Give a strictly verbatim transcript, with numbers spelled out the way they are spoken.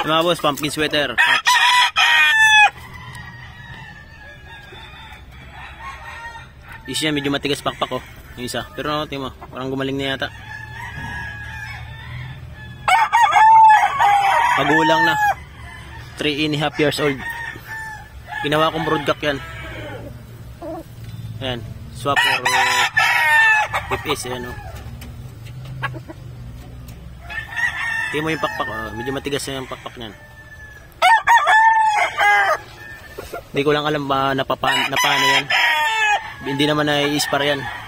Mga boss, pumpkin sweater. Isa yan, medyo matigas pakpak ko. Yung isa. Pero ano, tingin mo, parang gumaling na yata. Pagulang na. three and a half years old. Ginawa kong broodcock yan. Ayan. Swap or F S. Ayan o. Tingin mo yung pakpak. Oh. Medyo matigas na yung pakpak niyan. Hindi ko lang alam ba napapan, na paano yan. Hindi naman na i-ispar yan.